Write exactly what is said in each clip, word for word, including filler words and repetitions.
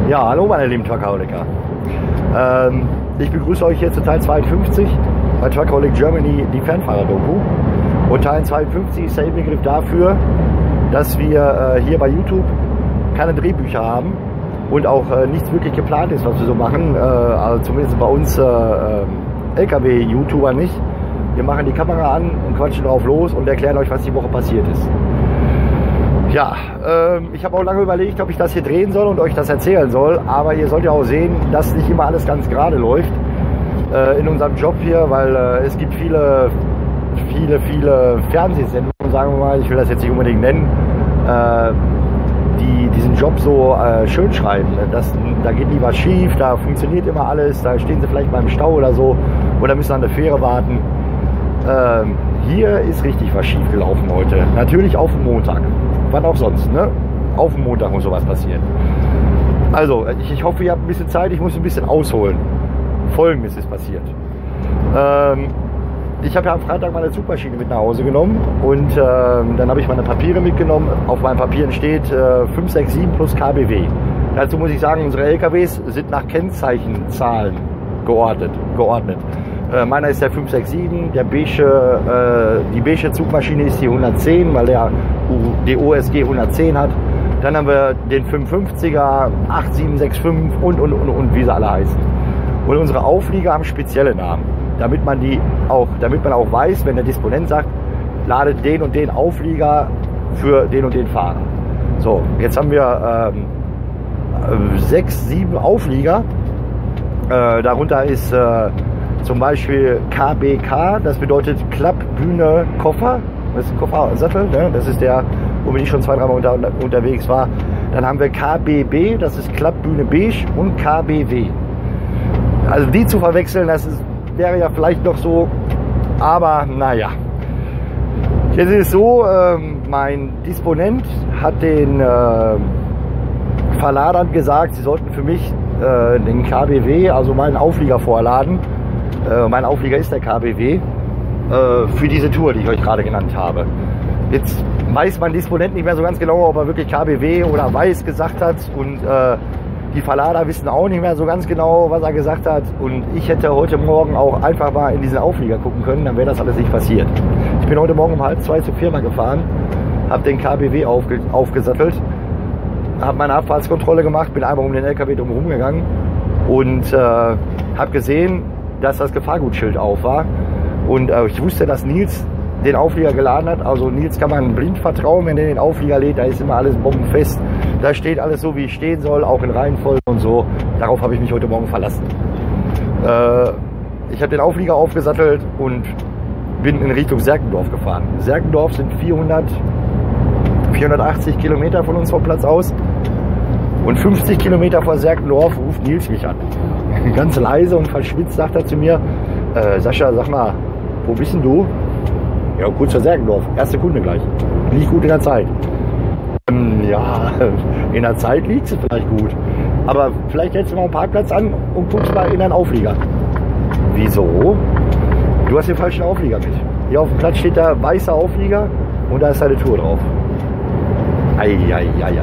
Ja, hallo meine lieben Truckaholiker. Ähm, ich begrüße euch hier zu Teil zweiundfünfzig bei Truckaholic Germany, die Fernfahrer-Doku. Und Teil zweiundfünfzig ist der Inbegriff dafür, dass wir äh, hier bei YouTube keine Drehbücher haben und auch äh, nichts wirklich geplant ist, was wir so machen. Äh, also zumindest bei uns äh, äh, L K W-YouTuber nicht. Wir machen die Kamera an und quatschen drauf los und erklären euch, was die Woche passiert ist. Ja, äh, ich habe auch lange überlegt, ob ich das hier drehen soll und euch das erzählen soll, aber ihr sollt ja auch sehen, dass nicht immer alles ganz gerade läuft äh, in unserem Job hier, weil äh, es gibt viele, viele, viele Fernsehsendungen, sagen wir mal, ich will das jetzt nicht unbedingt nennen, äh, die diesen Job so äh, schön schreiben. Das, da geht nie was schief, da funktioniert immer alles, da stehen sie vielleicht mal im Stau oder so oder müssen an der Fähre warten. Ähm, hier ist richtig was schief gelaufen heute. Natürlich auf dem Montag. Wann auch sonst, ne? Auf dem Montag muss sowas passieren. Also, ich, ich hoffe, ihr habt ein bisschen Zeit. Ich muss ein bisschen ausholen. Folgendes ist passiert. Ähm, ich habe ja am Freitag meine Zugmaschine mit nach Hause genommen und ähm, dann habe ich meine Papiere mitgenommen. Auf meinen Papieren steht äh, fünf sechs sieben plus K B W. Dazu muss ich sagen, unsere L K Ws sind nach Kennzeichenzahlen geordnet. geordnet. Äh, meiner ist der fünf sechs sieben, der beige, äh, die beige Zugmaschine ist die hundertzehn, weil der die O S G hundertzehn hat. Dann haben wir den fünfundfünfziger, acht sieben sechs fünf und, und, und, und wie sie alle heißen. Und unsere Auflieger haben spezielle Namen, damit man die auch, damit man auch weiß, wenn der Disponent sagt, ladet den und den Auflieger für den und den Fahrer. So, jetzt haben wir ähm, sechs, sieben Auflieger. Äh, darunter ist äh, zum Beispiel K B K, das bedeutet Klapp, Bühne, Koffer. Das ist ein Koffersattel, ne? Das ist der, womit ich schon zwei, dreimal unter, unterwegs war. Dann haben wir K B B, das ist Klapp, Bühne, Beige und K B W. Also die zu verwechseln, das ist, wäre ja vielleicht noch so, aber naja. Jetzt ist es so, äh, mein Disponent hat den äh, Verladern gesagt, sie sollten für mich äh, den K B W, also meinen Auflieger vorladen. Äh, mein Auflieger ist der K B W, äh, für diese Tour, die ich euch gerade genannt habe. Jetzt weiß mein Disponent nicht mehr so ganz genau, ob er wirklich K B W oder Weiß gesagt hat, und äh, die Verlader wissen auch nicht mehr so ganz genau, was er gesagt hat, und ich hätte heute Morgen auch einfach mal in diesen Auflieger gucken können, dann wäre das alles nicht passiert. Ich bin heute Morgen um halb zwei zur Firma gefahren, habe den K B W aufge aufgesattelt, habe meine Abfahrtskontrolle gemacht, bin einmal um den L K W drumherum gegangen und äh, habe gesehen, dass das Gefahrgutschild auf war, und äh, ich wusste, dass Nils den Auflieger geladen hat. Also Nils kann man blind vertrauen, wenn er den Auflieger lädt, da ist immer alles bombenfest, da steht alles so, wie es stehen soll, auch in Reihenfolge und so. Darauf habe ich mich heute Morgen verlassen. Äh, ich habe den Auflieger aufgesattelt und bin in Richtung Serkendorf gefahren. Serkendorf sind vierhundert, vierhundertachtzig Kilometer von uns vom Platz aus, und fünfzig Kilometer vor Serkendorf ruft Nils mich an. Ganz leise und verschwitzt sagt er zu mir, äh, Sascha, sag mal, wo bist denn du? Ja, kurz vor Serkendorf, erste Kunde gleich. Liegt gut in der Zeit. Ähm, ja, in der Zeit liegt es vielleicht gut. Aber vielleicht hältst du mal einen Parkplatz an und guckst mal in deinen Auflieger. Wieso? Du hast den falschen Auflieger mit. Hier auf dem Platz steht da weißer Auflieger und da ist deine Tour drauf. Eieieiei.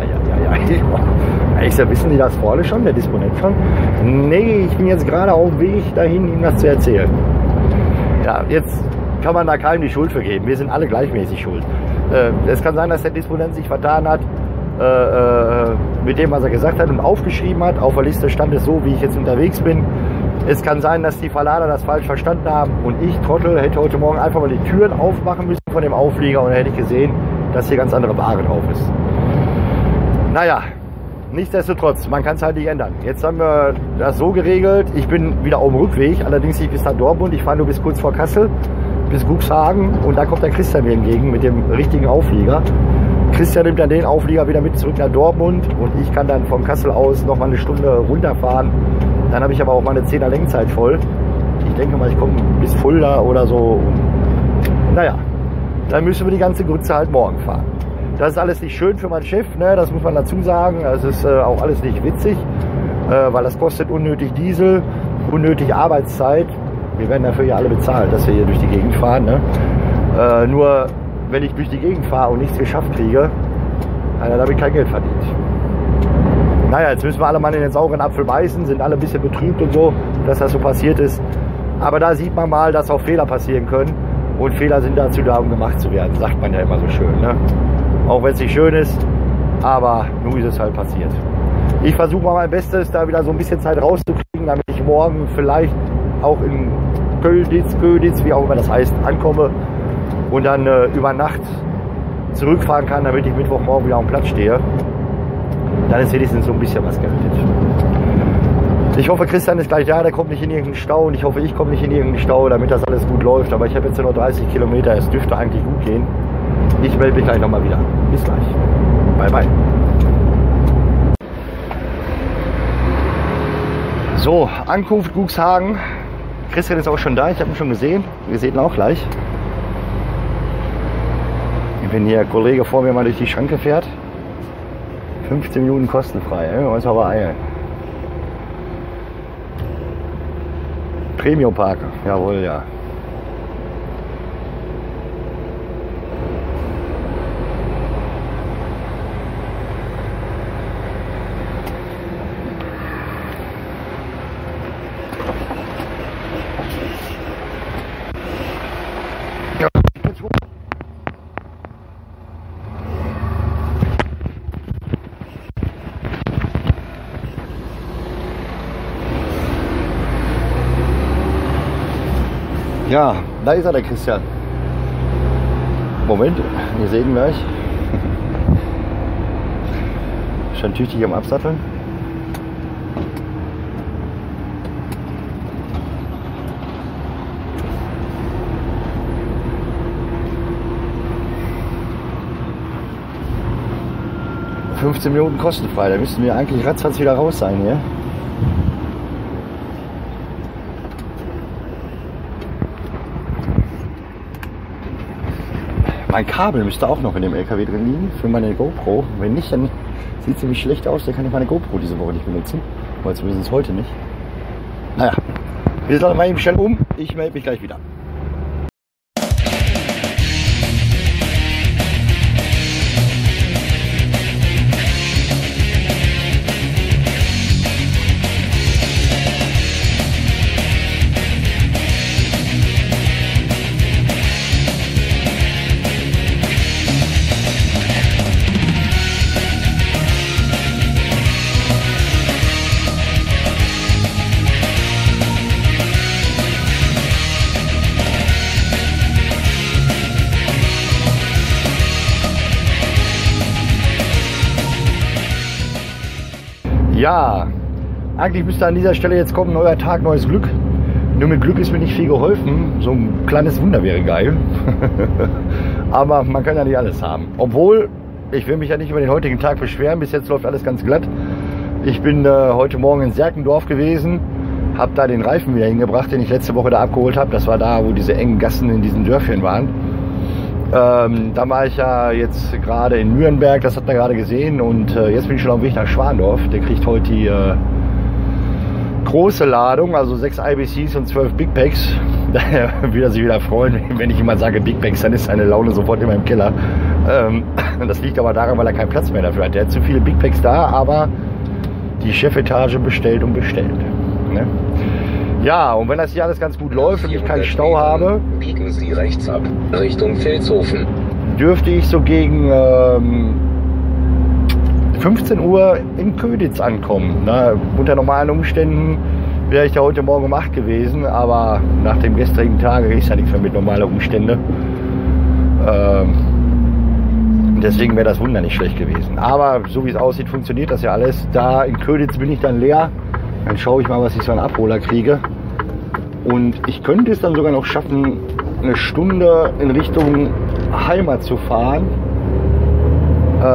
Ich sag, wissen die das vorne schon, der Disponent schon? Nee, ich bin jetzt gerade auf dem Weg dahin, ihm das zu erzählen. Ja, jetzt kann man da keinem die Schuld für geben. Wir sind alle gleichmäßig schuld. Äh, es kann sein, dass der Disponent sich vertan hat äh, äh, mit dem, was er gesagt hat und aufgeschrieben hat. Auf der Liste stand es so, wie ich jetzt unterwegs bin. Es kann sein, dass die Verlader das falsch verstanden haben und ich, Trottel, hätte heute Morgen einfach mal die Türen aufmachen müssen von dem Auflieger, und dann hätte ich gesehen, dass hier ganz andere Ware drauf ist. Naja, nichtsdestotrotz, man kann es halt nicht ändern. Jetzt haben wir das so geregelt. Ich bin wieder auf dem Rückweg, allerdings nicht bis nach Dortmund. Ich fahre nur bis kurz vor Kassel, bis Cuxhaven, und da kommt der Christian mir entgegen mit dem richtigen Auflieger. Christian nimmt dann den Auflieger wieder mit zurück nach Dortmund, und ich kann dann von Kassel aus noch mal eine Stunde runterfahren. Dann habe ich aber auch meine zehner Lenkzeit voll. Ich denke mal, ich komme bis Fulda oder so. Naja, dann müssen wir die ganze Grütze halt morgen fahren. Das ist alles nicht schön für meinen Chef, ne? Das muss man dazu sagen. Das ist äh, auch alles nicht witzig, äh, weil das kostet unnötig Diesel, unnötig Arbeitszeit. Wir werden dafür ja alle bezahlt, dass wir hier durch die Gegend fahren. Ne? Äh, nur wenn ich durch die Gegend fahre und nichts geschafft kriege, dann habe ich kein Geld verdient. naja, jetzt müssen wir alle mal in den sauren Apfel beißen, sind alle ein bisschen betrübt und so, dass das so passiert ist. Aber da sieht man mal, dass auch Fehler passieren können. Und Fehler sind dazu da, um gemacht zu werden, sagt man ja immer so schön. Ne? Auch wenn es nicht schön ist, aber nun ist es halt passiert. Ich versuche mal mein Bestes, da wieder so ein bisschen Zeit rauszukriegen, damit ich morgen vielleicht auch in Köditz, Köditz, wie auch immer das heißt, ankomme und dann äh, über Nacht zurückfahren kann, damit ich Mittwochmorgen wieder am Platz stehe. Dann ist wenigstens so ein bisschen was gerettet. Ich hoffe, Christian ist gleich da, der kommt nicht in irgendeinen Stau und ich hoffe, ich komme nicht in irgendeinen Stau, damit das alles gut läuft. Aber ich habe jetzt nur dreißig Kilometer, es dürfte eigentlich gut gehen. Ich melde mich gleich nochmal wieder. Bis gleich. Bye, bye. So, Ankunft Guxhagen. Christian ist auch schon da, ich habe ihn schon gesehen. Wir sehen ihn auch gleich. Wenn hier ein Kollege vor mir mal durch die Schranke fährt. fünfzehn Minuten kostenfrei, wir wollen uns aber eilen. Premium Parken, jawohl, ja. Ja, da ist er, der Christian. Moment, wir sehen gleich. Schon tüchtig am Absatteln. fünfzehn Minuten kostenfrei, da müssten wir eigentlich ratzfatz wieder raus sein hier. Mein Kabel müsste auch noch in dem L K W drin liegen für meine GoPro. Wenn nicht, dann sieht es nämlich schlecht aus. Dann kann ich meine GoPro diese Woche nicht benutzen. Weil zumindest heute nicht. Naja, wir sagen mal eben schnell um. Ich melde mich gleich wieder. Ja, eigentlich müsste an dieser Stelle jetzt kommen, neuer Tag, neues Glück. Nur mit Glück ist mir nicht viel geholfen. So ein kleines Wunder wäre geil. Aber man kann ja nicht alles haben. Obwohl, ich will mich ja nicht über den heutigen Tag beschweren. Bis jetzt läuft alles ganz glatt. Ich bin äh, heute Morgen in Serkendorf gewesen. Habe da den Reifen wieder hingebracht, den ich letzte Woche da abgeholt habe. Das war da, wo diese engen Gassen in diesen Dörfchen waren. Ähm, da war ich ja jetzt gerade in Nürnberg, das hat man gerade gesehen, und äh, jetzt bin ich schon auf dem Weg nach Schwandorf. Der kriegt heute die äh, große Ladung, also sechs I B Cs und zwölf Big Packs. Daher wird er sich wieder freuen, wenn ich immer sage Big Packs, dann ist seine Laune sofort in meinem Keller. Ähm, das liegt aber daran, weil er keinen Platz mehr dafür hat. Der hat zu viele Big Packs da, aber die Chefetage bestellt und bestellt. Ne? Ja, und wenn das hier alles ganz gut läuft und ich keinen Stau habe, biegen Sie rechts ab, Richtung Vilshofen. Dürfte ich so gegen ähm, fünfzehn Uhr in Köditz ankommen. Na, unter normalen Umständen wäre ich da heute Morgen um acht gewesen, aber nach dem gestrigen Tag ist ja nichts mehr mit normalen Umständen. Ähm, deswegen wäre das Wunder nicht schlecht gewesen. Aber so wie es aussieht, funktioniert das ja alles. Da in Köditz bin ich dann leer. Dann schaue ich mal, was ich so einen Abholer kriege. Und ich könnte es dann sogar noch schaffen, eine Stunde in Richtung Heimat zu fahren. Äh,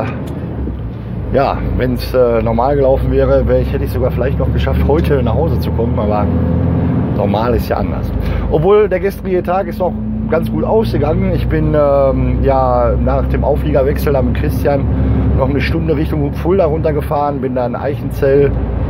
ja, wenn es äh, normal gelaufen wäre, wäre ich, hätte ich sogar vielleicht noch geschafft, heute nach Hause zu kommen. Aber normal ist ja anders. Obwohl der gestrige Tag ist noch ganz gut ausgegangen. Ich bin ähm, ja nach dem Aufliegerwechsel mit Christian noch eine Stunde Richtung Fulda runtergefahren, bin dann Eichenzell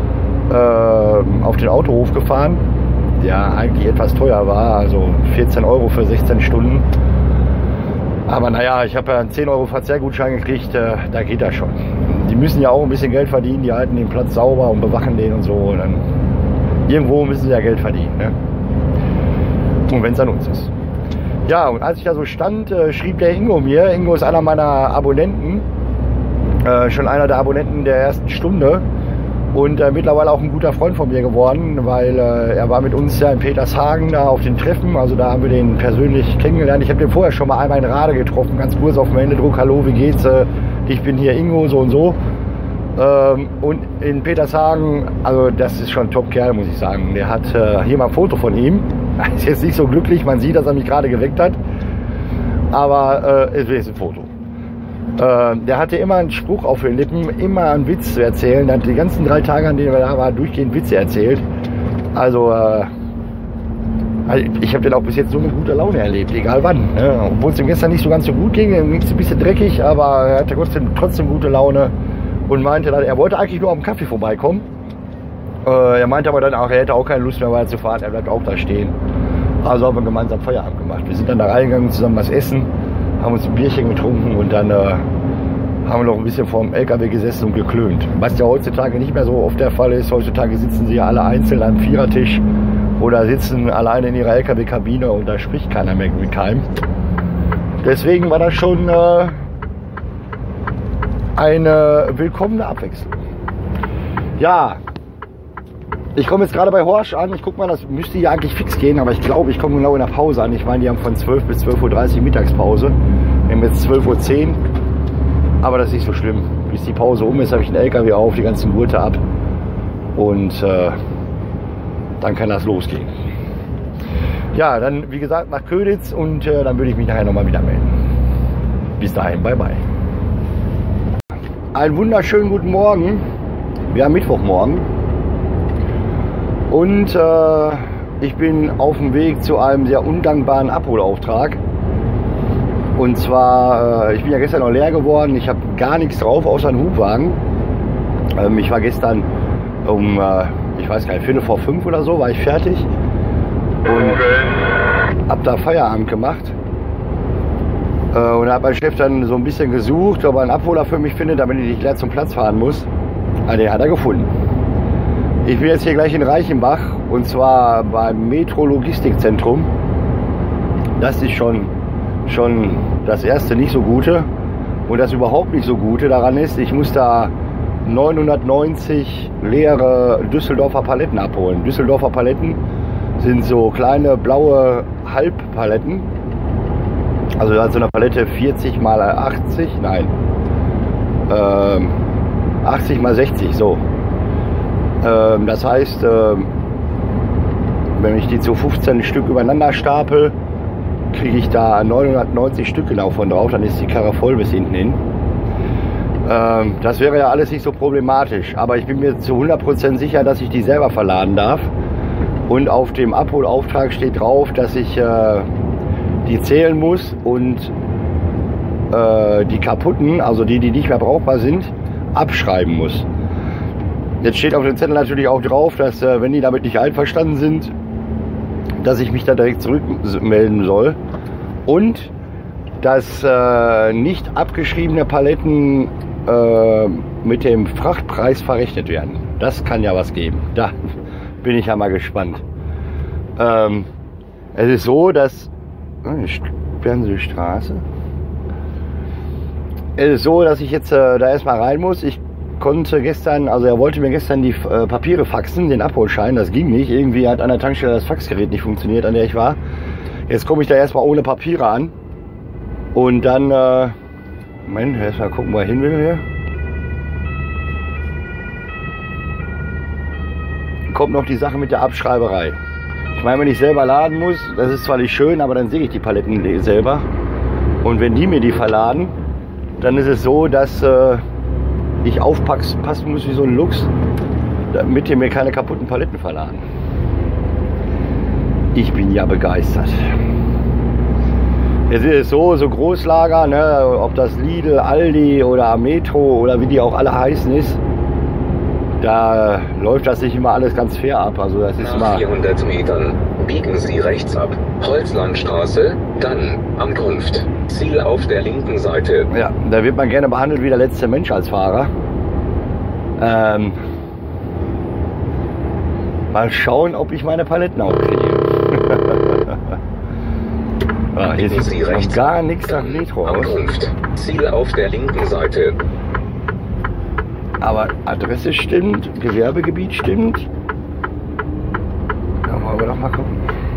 auf den Autohof gefahren, der eigentlich etwas teuer war, also vierzehn Euro für sechzehn Stunden. Aber naja, ich habe ja einen zehn Euro Verzehrgutschein gekriegt, da geht das schon. Die müssen ja auch ein bisschen Geld verdienen, die halten den Platz sauber und bewachen den und so. Und dann, irgendwo müssen sie ja Geld verdienen. Ne? Und wenn es an uns ist. Ja, und als ich da so stand, äh, schrieb der Ingo mir, Ingo ist einer meiner Abonnenten, äh, schon einer der Abonnenten der ersten Stunde und äh, mittlerweile auch ein guter Freund von mir geworden, weil äh, er war mit uns ja in Petershagen da auf den Treffen, also da haben wir den persönlich kennengelernt. Ich habe den vorher schon mal einmal in Rade getroffen, ganz kurz auf dem Händedruck, hallo, wie geht's, äh, ich bin hier Ingo, so und so. Ähm, und in Petershagen, also das ist schon ein Top-Kerl, muss ich sagen. Der hat äh, hier mal ein Foto von ihm. Er ist jetzt nicht so glücklich, man sieht, dass er mich gerade geweckt hat. Aber äh, es ist ein Foto. Äh, der hatte immer einen Spruch auf den Lippen, immer einen Witz zu erzählen. Er hat die ganzen drei Tage, an denen er da war, durchgehend Witze erzählt. Also, äh, ich habe den auch bis jetzt so mit guter Laune erlebt, egal wann. Ne? Obwohl es ihm gestern nicht so ganz so gut ging, ihm ging es ein bisschen dreckig, aber er hatte trotzdem, trotzdem gute Laune. Und meinte dann, er wollte eigentlich nur auf dem Kaffee vorbeikommen. Äh, er meinte aber dann auch, er hätte auch keine Lust mehr weiterzufahren, er bleibt auch da stehen. Also haben wir gemeinsam Feierabend gemacht. Wir sind dann da reingegangen, zusammen was essen, haben uns ein Bierchen getrunken und dann äh, haben wir noch ein bisschen vorm L K W gesessen und geklönt. Was ja heutzutage nicht mehr so oft der Fall ist. Heutzutage sitzen sie ja alle einzeln am Vierertisch oder sitzen alleine in ihrer L K W-Kabine und da spricht keiner mehr mit keinem. Deswegen war das schon äh, eine willkommene Abwechslung. Ja, ich komme jetzt gerade bei Horsch an. Ich guck mal, das müsste hier eigentlich fix gehen, aber ich glaube, ich komme genau in der Pause an. Ich meine, die haben von zwölf bis zwölf Uhr dreißig Mittagspause. Wir haben jetzt zwölf Uhr zehn, aber das ist nicht so schlimm. Bis die Pause um ist, habe ich den L K W auf, die ganzen Gurte ab und äh, dann kann das losgehen. Ja, dann wie gesagt nach Köditz und äh, dann würde ich mich nachher nochmal wieder melden. Bis dahin, bye bye. Einen wunderschönen guten Morgen. Wir haben Mittwochmorgen und äh, ich bin auf dem Weg zu einem sehr undankbaren Abholauftrag. Und zwar, äh, ich bin ja gestern noch leer geworden. Ich habe gar nichts drauf außer einen Hubwagen. Ähm, ich war gestern um, äh, ich weiß gar nicht, Viertel vor fünf oder so war ich fertig und hab da Feierabend gemacht. Und da hat mein Chef dann so ein bisschen gesucht, ob er einen Abholer für mich findet, damit ich nicht leer zum Platz fahren muss. Ah, den hat er gefunden. Ich bin jetzt hier gleich in Reichenbach und zwar beim Metro Logistikzentrum. Das ist schon, schon das erste nicht so Gute. Und das überhaupt nicht so Gute daran ist, ich muss da neunhundertneunzig leere Düsseldorfer Paletten abholen. Düsseldorfer Paletten sind so kleine blaue Halbpaletten. Also da hat so eine Palette vierzig mal achtzig, nein, ähm, achtzig mal sechzig, so. Ähm, das heißt, ähm, wenn ich die zu fünfzehn Stück übereinander stapel, kriege ich da neunhundertneunzig Stück genau von drauf, dann ist die Karre voll bis hinten hin. Ähm, das wäre ja alles nicht so problematisch, aber ich bin mir zu hundert Prozent sicher, dass ich die selber verladen darf. Und auf dem Abholauftrag steht drauf, dass ich äh, die zählen muss und äh, die kaputten, also die, die nicht mehr brauchbar sind, abschreiben muss. Jetzt steht auf dem Zettel natürlich auch drauf, dass äh, wenn die damit nicht einverstanden sind, dass ich mich da direkt zurückmelden soll und dass äh, nicht abgeschriebene Paletten äh, mit dem Frachtpreis verrechnet werden. Das kann ja was geben. Da bin ich ja mal gespannt. Ähm, es ist so, dass sperren Sie die Straße. Es ist so, dass ich jetzt äh, da erstmal rein muss. Ich konnte gestern, also er wollte mir gestern die äh, Papiere faxen, den Abholschein, das ging nicht. Irgendwie hat an der Tankstelle das Faxgerät nicht funktioniert, an der ich war. Jetzt komme ich da erstmal ohne Papiere an. Und dann, äh, Moment, erstmal gucken, wo er hin will hier. Kommt noch die Sache mit der Abschreiberei. Ich meine, wenn ich selber laden muss, das ist zwar nicht schön, aber dann sehe ich die Paletten selber. Und wenn die mir die verladen, dann ist es so, dass äh, ich aufpassen muss wie so ein Luchs, damit die mir keine kaputten Paletten verladen. Ich bin ja begeistert. Jetzt ist es so, so Großlager, ne, ob das Lidl, Aldi oder Metro oder wie die auch alle heißen ist, da läuft das nicht immer alles ganz fair ab. Also das ist Nach immer vierhundert Metern biegen Sie rechts ab. Holzlandstraße, dann Ankunft. Ziel auf der linken Seite. Ja, da wird man gerne behandelt wie der letzte Mensch als Fahrer. Ähm, mal schauen, ob ich meine Paletten auch kriege. Ah, hier sieht noch gar nichts nach Metro aus. Ankunft. Ziel auf der linken Seite. Aber Adresse stimmt, Gewerbegebiet stimmt. Da wollen wir doch mal gucken.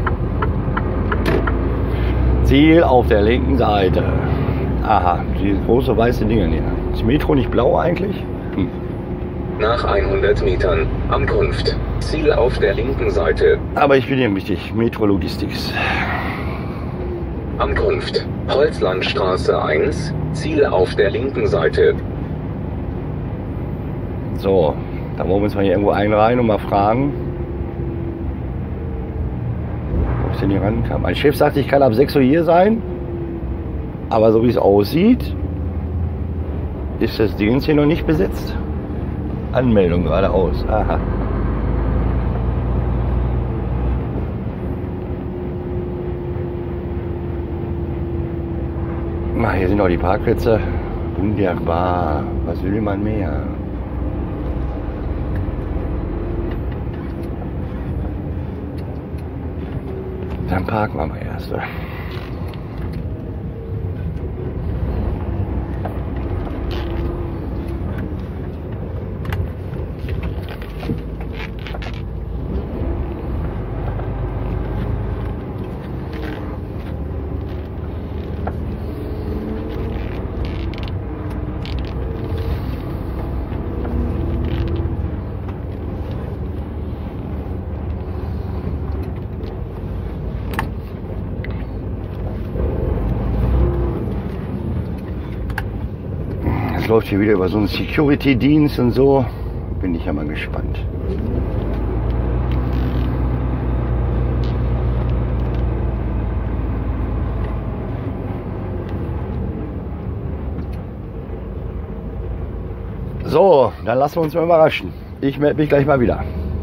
Ziel auf der linken Seite. Aha, die große weiße Dinger hier. Ist Metro nicht blau eigentlich? Hm. Nach hundert Metern. Ankunft. Ziel auf der linken Seite. Aber ich bin hier richtig. Metro Logistics. Ankunft. Holzlandstraße eins. Ziel auf der linken Seite. So, da wollen wir uns mal hier irgendwo einreihen und mal fragen, ob ich denn hier ran kann. Mein Chef sagt, ich kann ab sechs Uhr hier sein, aber so wie es aussieht, ist das Ding hier noch nicht besetzt. Anmeldung geradeaus. Aha. Na, hier sind noch die Parkplätze. Wunderbar. Was will man mehr? Dann parken wir mal erst. Läuft hier wieder über so einen Security-Dienst und so. Bin ich ja mal gespannt. So, dann lassen wir uns mal überraschen. Ich melde mich gleich mal wieder.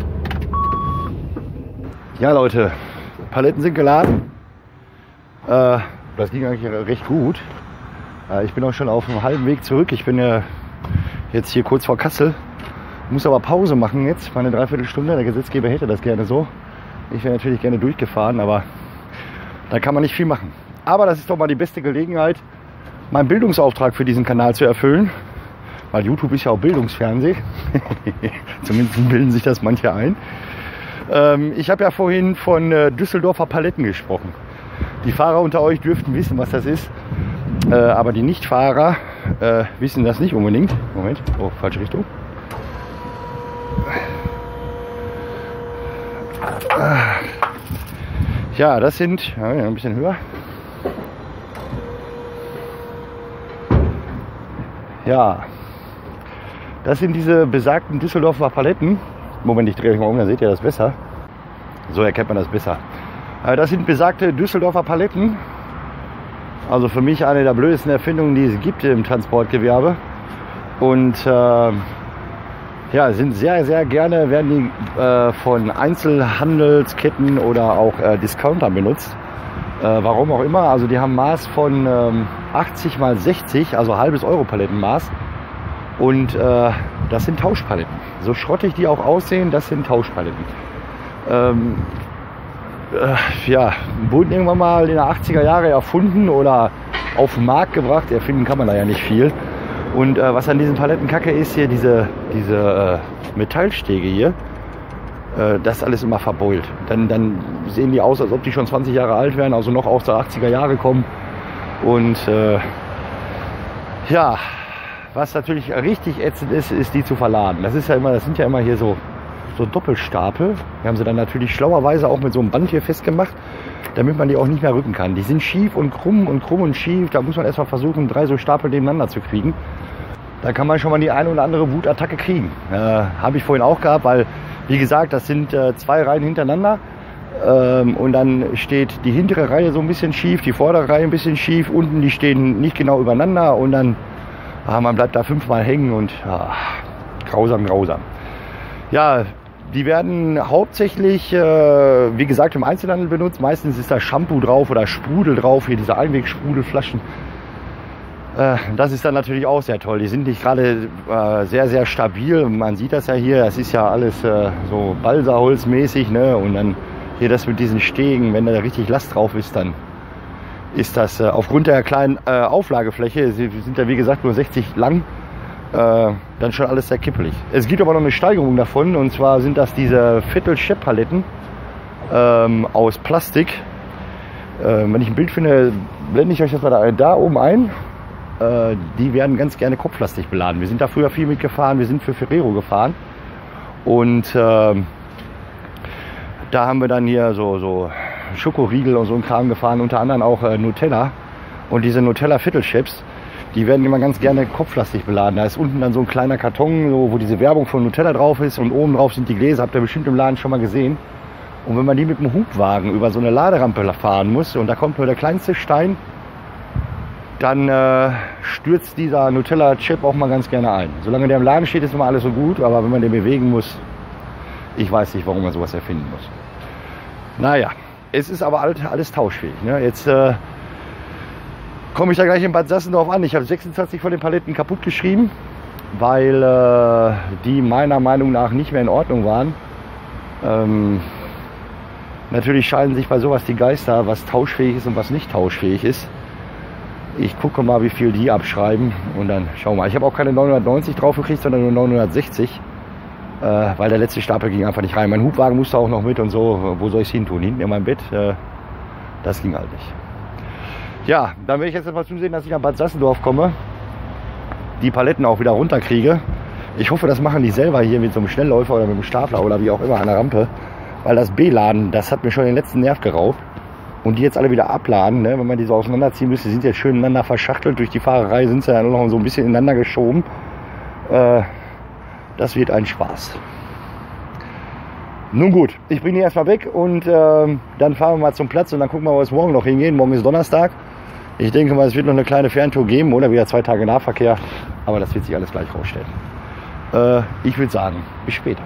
Ja Leute, Paletten sind geladen. Äh, das ging eigentlich recht gut. Ich bin auch schon auf dem halben Weg zurück. Ich bin ja jetzt hier kurz vor Kassel. Muss aber Pause machen jetzt, meine Dreiviertelstunde. Der Gesetzgeber hätte das gerne so. Ich wäre natürlich gerne durchgefahren, aber da kann man nicht viel machen. Aber das ist doch mal die beste Gelegenheit, meinen Bildungsauftrag für diesen Kanal zu erfüllen. Weil YouTube ist ja auch Bildungsfernsehen. Zumindest bilden sich das manche ein. Ähm, ich habe ja vorhin von äh, Düsseldorfer Paletten gesprochen. Die Fahrer unter euch dürften wissen, was das ist. Äh, aber die Nichtfahrer äh, wissen das nicht unbedingt. Moment, oh, falsche Richtung. Ja, das sind, ja, ein bisschen höher. Ja, das sind diese besagten Düsseldorfer Paletten. Moment, ich drehe euch mal um, dann seht ihr das besser. So erkennt man das besser. Äh, das sind besagte Düsseldorfer Paletten. Also für mich eine der blödesten Erfindungen, die es gibt im Transportgewerbe. Und äh, ja, sind sehr, sehr gerne, werden die äh, von Einzelhandelsketten oder auch äh, Discountern benutzt. Äh, warum auch immer. Also die haben Maß von ähm, achtzig mal sechzig, also halbes Euro-Palettenmaß. Und äh, das sind Tauschpaletten. So schrottig die auch aussehen, das sind Tauschpaletten. Ähm, äh, ja, wurden irgendwann mal in den achtziger Jahren erfunden oder auf den Markt gebracht. Erfinden kann man da ja nicht viel. Und äh, was an diesen Paletten kacke ist, hier diese, diese äh, Metallstege hier, äh, das ist alles immer verbeult. Dann, dann sehen die aus, als ob die schon zwanzig Jahre alt wären, also noch aus der achtziger Jahre kommen. Und äh, ja, was natürlich richtig ätzend ist, ist die zu verladen. Das ist ja immer, das sind ja immer hier so, so Doppelstapel. Die haben sie dann natürlich schlauerweise auch mit so einem Band hier festgemacht, damit man die auch nicht mehr rücken kann. Die sind schief und krumm und krumm und schief. Da muss man erstmal versuchen, drei so Stapel nebeneinander zu kriegen. Da kann man schon mal die eine oder andere Wutattacke kriegen. Äh, Habe ich vorhin auch gehabt, weil, wie gesagt, das sind äh, zwei Reihen hintereinander. Ähm, und dann steht die hintere Reihe so ein bisschen schief, die vordere Reihe ein bisschen schief. Unten, die stehen nicht genau übereinander. Und dann, ah, man bleibt da fünfmal hängen und ah, grausam, grausam. Ja, die werden hauptsächlich, äh, wie gesagt, im Einzelhandel benutzt. Meistens ist da Shampoo drauf oder Sprudel drauf, hier diese Einwegsprudelflaschen. Äh, das ist dann natürlich auch sehr toll. Die sind nicht gerade äh, sehr, sehr stabil. Man sieht das ja hier, das ist ja alles äh, so Balsaholzmäßig, ne? Und dann hier das mit diesen Stegen, wenn da richtig Last drauf ist, dann ist das äh, aufgrund der kleinen äh, Auflagefläche, sie sind ja wie gesagt nur sechzig lang, äh, dann schon alles sehr kippelig. Es gibt aber noch eine Steigerung davon, und zwar sind das diese Viertel-Schepp-Paletten ähm, aus Plastik. Äh, wenn ich ein Bild finde, blende ich euch das mal da, da oben ein. Äh, die werden ganz gerne kopflastig beladen. Wir sind da früher viel mitgefahren, wir sind für Ferrero gefahren, und äh, da haben wir dann hier so, so Schokoriegel und so ein Kram gefahren, unter anderem auch äh, Nutella. Und diese Nutella Viertelchips, die werden immer ganz gerne kopflastig beladen. Da ist unten dann so ein kleiner Karton, so, wo diese Werbung von Nutella drauf ist, und oben drauf sind die Gläser. Habt ihr bestimmt im Laden schon mal gesehen. Und wenn man die mit dem Hubwagen über so eine Laderampe fahren muss und da kommt nur der kleinste Stein, dann äh, stürzt dieser Nutella Chip auch mal ganz gerne ein. Solange der im Laden steht, ist immer alles so gut, aber wenn man den bewegen muss, ich weiß nicht, warum man sowas erfinden muss. Naja, es ist aber alles, alles tauschfähig. Ne? Jetzt äh, komme ich da gleich in Bad Sassendorf an. Ich habe sechsundzwanzig von den Paletten kaputt geschrieben, weil äh, die meiner Meinung nach nicht mehr in Ordnung waren. Ähm, natürlich scheiden sich bei sowas die Geister, was tauschfähig ist und was nicht tauschfähig ist. Ich gucke mal, wie viel die abschreiben, und dann schauen wir mal. Ich habe auch keine neunhundertneunzig drauf gekriegt, sondern nur neunhundertsechzig. Äh, weil der letzte Stapel ging einfach nicht rein. Mein Hubwagen musste auch noch mit und so. Wo soll ich es hin tun? Hinten in meinem Bett? Äh, das ging halt nicht. Ja, dann werde ich jetzt mal zusehen, dass ich nach Bad Sassendorf komme. Die Paletten auch wieder runterkriege. Ich hoffe, das machen die selber hier mit so einem Schnellläufer oder mit einem Stapler oder wie auch immer an der Rampe. Weil das B-Laden, das hat mir schon den letzten Nerv geraubt. Und die jetzt alle wieder abladen, ne? Wenn man die so auseinanderziehen müsste, die sind jetzt schön ineinander verschachtelt. Durch die Fahrerei sind sie ja nur noch so ein bisschen ineinander geschoben. Äh, Das wird ein Spaß. Nun gut, ich bringe die erstmal weg, und äh, dann fahren wir mal zum Platz und dann gucken wir, wo es morgen noch hingehen. Morgen ist Donnerstag. Ich denke mal, es wird noch eine kleine Ferntour geben oder wieder zwei Tage Nahverkehr. Aber das wird sich alles gleich rausstellen. Äh, ich würde sagen, bis später.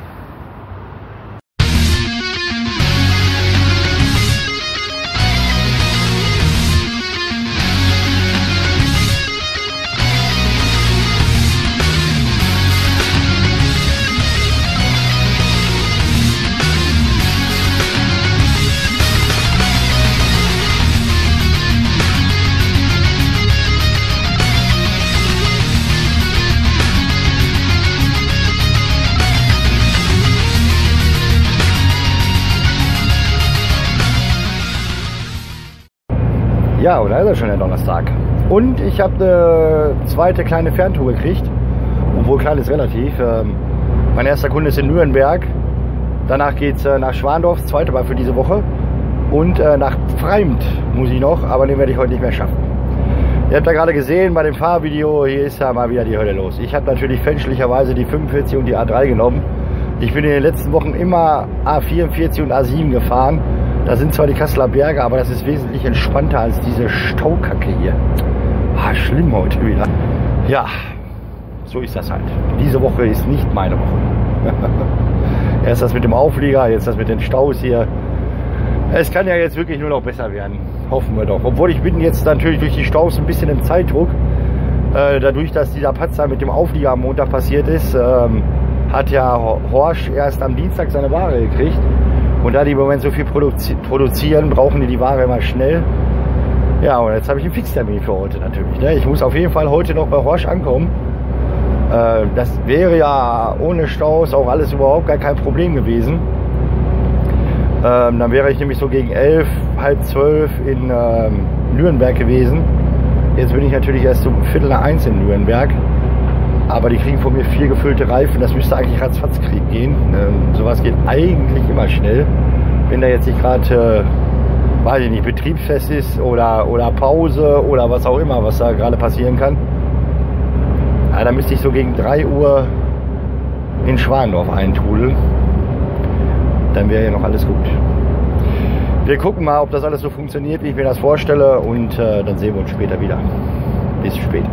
Ja, und da ist ja schon der Donnerstag. Und ich habe eine zweite kleine Ferntour gekriegt. Obwohl klein ist relativ. Mein erster Kunde ist in Nürnberg. Danach geht es nach Schwandorf, das zweite Mal für diese Woche. Und nach Pfreimt muss ich noch, aber den werde ich heute nicht mehr schaffen. Ihr habt ja gerade gesehen bei dem Fahrvideo, hier ist ja mal wieder die Hölle los. Ich habe natürlich fälschlicherweise die fünfundvierzig und die A drei genommen. Ich bin in den letzten Wochen immer A vierundvierzig und A sieben gefahren. Da sind zwar die Kasseler Berge, aber das ist wesentlich entspannter als diese Staukacke hier. Ah, schlimm heute wieder. Ja, so ist das halt. Diese Woche ist nicht meine Woche. Erst das mit dem Auflieger, jetzt das mit den Staus hier. Es kann ja jetzt wirklich nur noch besser werden. Hoffen wir doch. Obwohl ich bin jetzt natürlich durch die Staus ein bisschen im Zeitdruck. Äh, dadurch, dass dieser Patzer mit dem Auflieger am Montag passiert ist, ähm, hat ja Horsch erst am Dienstag seine Ware gekriegt. Und da die im Moment so viel produzi produzieren, brauchen die die Ware immer schnell. Ja, und jetzt habe ich einen Fixtermin für heute natürlich. Ne? Ich muss auf jeden Fall heute noch bei Horsch ankommen. Äh, das wäre ja ohne Staus auch alles überhaupt gar kein Problem gewesen. Ähm, dann wäre ich nämlich so gegen elf, halb zwölf in ähm, Nürnberg gewesen. Jetzt bin ich natürlich erst um Viertel nach eins in Nürnberg. Aber die kriegen von mir vier gefüllte Reifen. Das müsste eigentlich ratzfatz gehen. Ähm, sowas geht eigentlich immer schnell. Wenn da jetzt nicht gerade, äh, weiß ich nicht, Betriebsfest ist oder, oder Pause oder was auch immer, was da gerade passieren kann. Ja, dann müsste ich so gegen drei Uhr in Schwandorf eintrudeln. Dann wäre ja noch alles gut. Wir gucken mal, ob das alles so funktioniert, wie ich mir das vorstelle. Und äh, dann sehen wir uns später wieder. Bis später.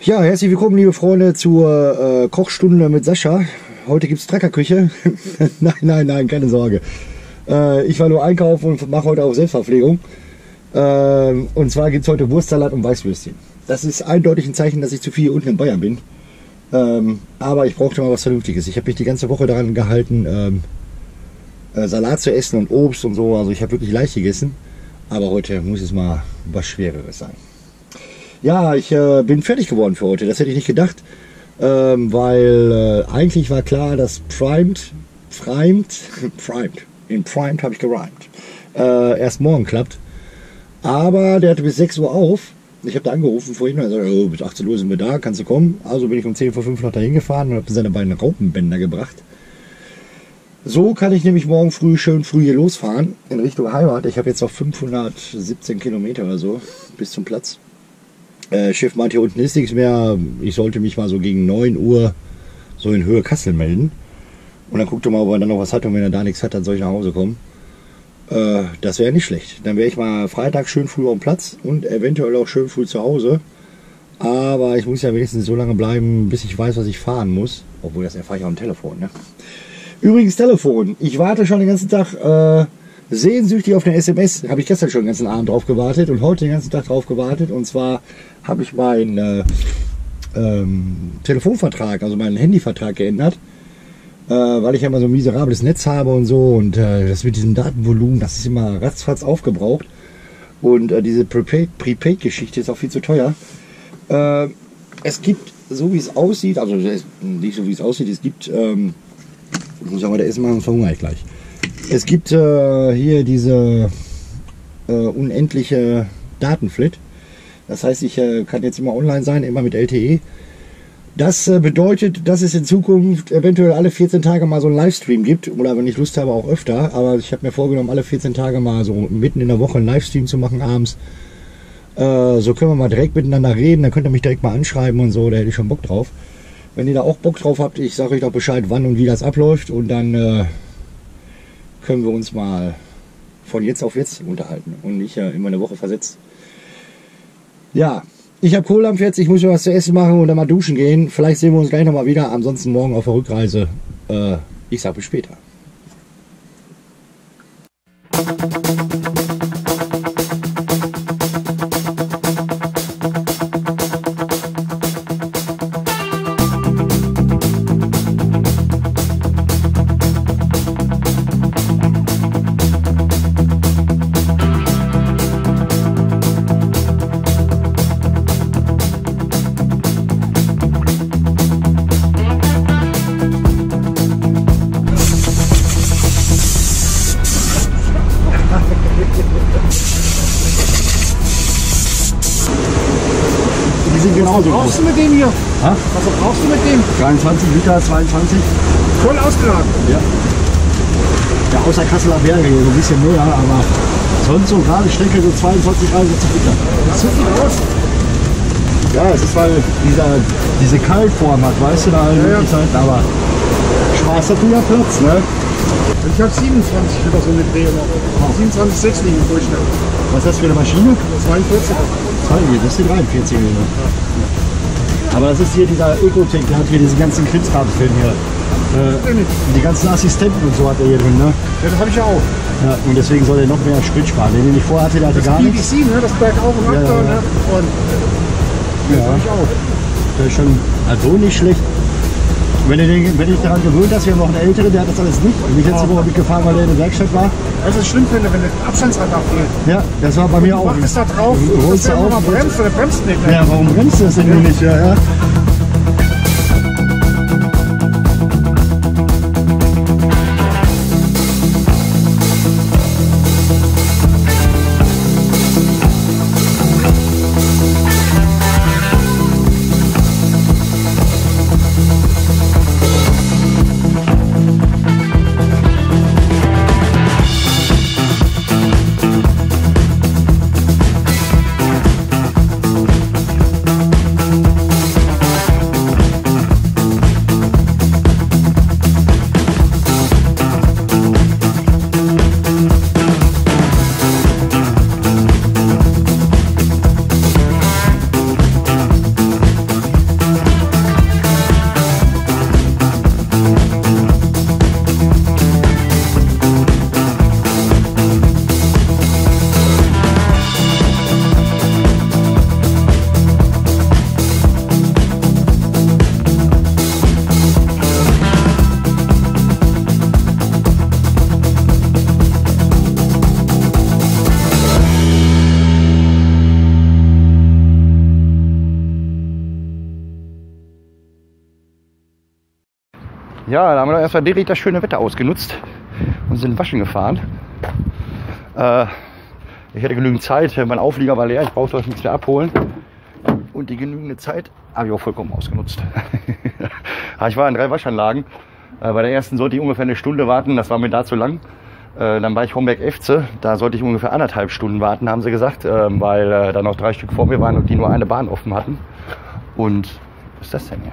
Ja, herzlich willkommen, liebe Freunde, zur äh, Kochstunde mit Sascha. Heute gibt es Treckerküche. Nein, nein, nein, keine Sorge. Äh, ich war nur einkaufen und mache heute auch Selbstverpflegung. Äh, und zwar gibt es heute Wurstsalat und Weißwürstchen. Das ist eindeutig ein Zeichen, dass ich zu viel unten in Bayern bin. Ähm, aber ich brauchte mal was Vernünftiges. Ich habe mich die ganze Woche daran gehalten, ähm, äh, Salat zu essen und Obst und so. Also ich habe wirklich leicht gegessen. Aber heute muss es mal was Schwereres sein. Ja, ich äh, bin fertig geworden für heute. Das hätte ich nicht gedacht, ähm, weil äh, eigentlich war klar, dass Primed, Primed, Primed, in Primed habe ich gereimt, äh, erst morgen klappt. Aber der hatte bis sechs Uhr auf. Ich habe da angerufen vorhin und er sagte, oh, bis achtzehn Uhr sind wir da, kannst du kommen? Also bin ich um zehn vor fünf noch dahin gefahren und habe seine beiden Raupenbänder gebracht. So kann ich nämlich morgen früh schön früh hier losfahren in Richtung Heimat. Ich habe jetzt noch fünfhundertsiebzehn Kilometer oder so bis zum Platz. Äh, Chef meinte, hier unten ist nichts mehr. Ich sollte mich mal so gegen neun Uhr so in Höhe Kassel melden. Und dann guckt er mal, ob er dann noch was hat. Und wenn er da nichts hat, dann soll ich nach Hause kommen. Äh, das wäre nicht schlecht. Dann wäre ich mal Freitag schön früh auf dem Platz und eventuell auch schön früh zu Hause. Aber ich muss ja wenigstens so lange bleiben, bis ich weiß, was ich fahren muss. Obwohl, das erfahre ich auch am Telefon. Ne? Übrigens Telefon. Ich warte schon den ganzen Tag äh, sehnsüchtig auf eine S M S. Habe ich gestern schon den ganzen Abend drauf gewartet und heute den ganzen Tag drauf gewartet. Und zwar habe ich meinen äh, ähm, Telefonvertrag, also meinen Handyvertrag geändert. Äh, weil ich ja immer so ein miserables Netz habe und so. Und äh, das mit diesem Datenvolumen, das ist immer ratzfatz aufgebraucht. Und äh, diese Prepaid-Geschichte ist auch viel zu teuer. Äh, es gibt, so wie es aussieht, also nicht so wie es aussieht, es gibt, ähm, ich muss aber da essen machen, verhungere ich gleich. Es gibt äh, hier diese äh, unendliche Datenflat. Das heißt, ich äh, kann jetzt immer online sein, immer mit L T E. Das äh, bedeutet, dass es in Zukunft eventuell alle vierzehn Tage mal so einen Livestream gibt. Oder wenn ich Lust habe, auch öfter. Aber ich habe mir vorgenommen, alle vierzehn Tage mal so mitten in der Woche einen Livestream zu machen abends. Äh, so können wir mal direkt miteinander reden. Dann könnt ihr mich direkt mal anschreiben und so. Da hätte ich schon Bock drauf. Wenn ihr da auch Bock drauf habt, ich sage euch doch Bescheid, wann und wie das abläuft. Und dann äh, können wir uns mal von jetzt auf jetzt unterhalten. Und nicht äh, immer eine Woche versetzt. Ja, ich habe Kohldampf jetzt, ich muss mir was zu essen machen und dann mal duschen gehen. Vielleicht sehen wir uns gleich nochmal wieder, ansonsten morgen auf der Rückreise. Äh, ich sage bis später. Genauso Was brauchst du mit dem hier? Ha? Was brauchst du mit dem? dreiundzwanzig Liter, zweiundzwanzig. Voll ausgeladen. Ja. Ja, außer Kasseler Berge hier so ein bisschen mehr, aber sonst so gerade Strecke so zweiundzwanzig, dreiundzwanzig Liter. Das sieht gut aus. Ja, es ist, weil dieser, diese Kaltform hat, weißt du, da halt Ja, ja. Halt, aber Spaß hat ja Platz, ne? Ich habe siebenundzwanzig Liter so eine Dreh noch. siebenundzwanzig Komma sechs liegen im Durchschnitt. Was ist das für eine Maschine? zweiundvierzig. Das ist die dreiundvierzig Liter. Aber das ist hier dieser Ecotec, der hat hier diese ganzen Krimskrams-Filme hier. Äh, die ganzen Assistenten und so hat er hier drin, ne? Ja, das habe ich ja auch. Ja, und deswegen soll er noch mehr Sprit sparen. Den, den ich vorher hatte, der hatte Das gar B B nichts. C, ne? Das Bergauf und Ja, Abda, ja, ja. ne? Und das Ja. habe ich auch. Der ist schon also nicht schlecht. Wenn du den- wenn du dich daran gewöhnt hast, wir haben noch einen älteren, der hat das alles nicht. Bin ich letzte Woche mitgefahren, weil der in der Werkstatt war. Das ist schlimm, wenn, wenn der Abstandsrad abgeht. Ja, das war bei mir Du auch. wartest da drauf, Du dass holst der du immer auf. mal bremst, oder bremst nicht. Ne? Ja, warum bremst du das denn nicht? Ja, ja. Ja, da haben wir erstmal direkt das schöne Wetter ausgenutzt und sind waschen gefahren. Äh, ich hatte genügend Zeit, mein Auflieger war leer, ich brauchte euch nichts mehr abholen. Und die genügende Zeit habe ich auch vollkommen ausgenutzt. Ich war in drei Waschanlagen. Äh, bei der ersten sollte ich ungefähr eine Stunde warten, das war mir da zu lang. Äh, dann war ich Homberg-Efze, da sollte ich ungefähr anderthalb Stunden warten, haben sie gesagt, äh, weil äh, da noch drei Stück vor mir waren und die nur eine Bahn offen hatten. Und was ist das denn hier?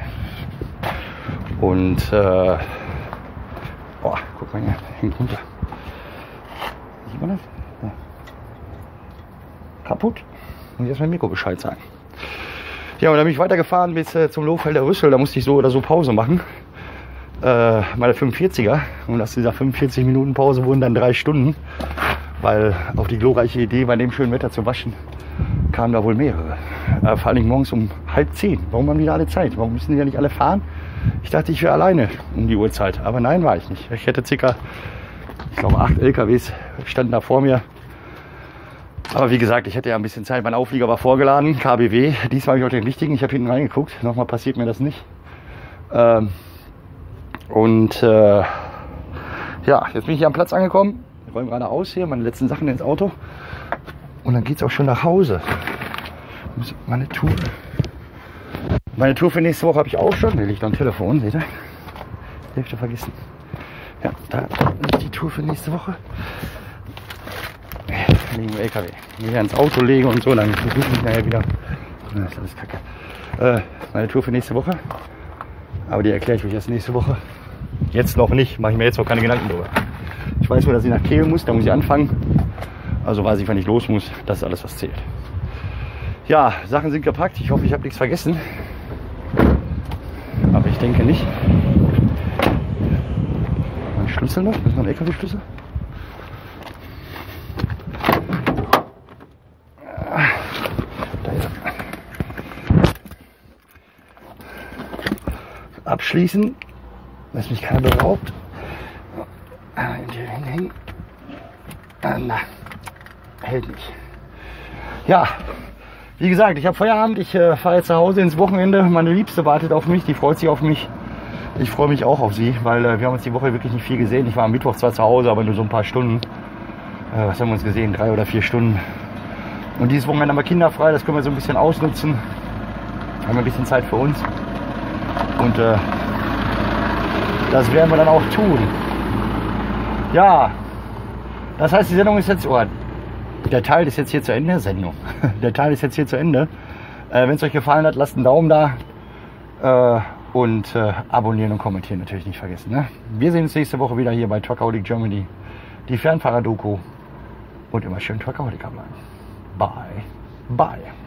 Und, äh, oh, guck mal hier, hängt runter. Sieht man das? Ja. Kaputt. Muss ich erst mein Mikro Bescheid sagen. Ja, und dann bin ich weitergefahren bis äh, zum Lohfelder Rüssel. Da musste ich so oder so Pause machen. Äh, meine fünfundvierziger. Und aus dieser fünfundvierzig Minuten Pause wurden dann drei Stunden. Weil auf die glorreiche Idee, bei dem schönen Wetter zu waschen, kamen da wohl mehrere. Äh, vor allem morgens um halb zehn. Warum haben die da alle Zeit? Warum müssen die ja nicht alle fahren? Ich dachte, ich wäre alleine um die Uhrzeit. Aber nein, war ich nicht. Ich hätte circa, ich glaube, acht L K Ws standen da vor mir. Aber wie gesagt, ich hatte ja ein bisschen Zeit. Mein Auflieger war vorgeladen, K B W. Diesmal habe ich auch den richtigen. Ich habe hinten reingeguckt. Nochmal passiert mir das nicht. Ähm, und äh, ja, jetzt bin ich hier am Platz angekommen. Ich räume gerade aus hier, meine letzten Sachen ins Auto. Und dann geht es auch schon nach Hause. Meine Tour. Meine Tour für nächste Woche habe ich auch schon. Da liegt noch ein Telefon, seht ihr? Hälfte vergessen. Ja, da ist die Tour für nächste Woche. Liegen im L K W. Wenn ich ans Auto lege und so, dann versuche ich nachher wieder. Das ist alles kacke. Äh, meine Tour für nächste Woche. Aber die erkläre ich euch erst nächste Woche. Jetzt noch nicht, mache ich mir jetzt noch keine Gedanken drüber. Ich weiß nur, dass ich nach Kehl muss, da muss ich anfangen. Also weiß ich, wann ich los muss. Das ist alles, was zählt. Ja, Sachen sind gepackt. Ich hoffe, ich habe nichts vergessen. Aber ich denke nicht. Mein Schlüssel noch? Ist noch ein L K W-Schlüssel? Abschließen, dass mich keiner beraubt. Hinhängen. Na, hält nicht. Ja, wie gesagt, ich habe Feierabend. Ich äh, fahre jetzt nach Hause ins Wochenende. Meine Liebste wartet auf mich, die freut sich auf mich. Ich freue mich auch auf sie, weil äh, wir haben uns die Woche wirklich nicht viel gesehen. Ich war am Mittwoch zwar zu Hause, aber nur so ein paar Stunden. Äh, was haben wir uns gesehen? Drei oder vier Stunden. Und dieses Wochenende haben wir kinderfrei, das können wir so ein bisschen ausnutzen. Haben wir ein bisschen Zeit für uns. Und äh, das werden wir dann auch tun. Ja, das heißt, die Sendung ist jetzt, oh, der Teil ist jetzt hier zu Ende. Sendung. Der Teil ist jetzt hier zu Ende. Äh, Wenn es euch gefallen hat, lasst einen Daumen da. Äh, und äh, abonnieren und kommentieren natürlich nicht vergessen. Ne? Wir sehen uns nächste Woche wieder hier bei Truckaholic Germany. Die Fernfahrer-Doku. Und immer schön Truckaholiker bleiben. Bye. Bye.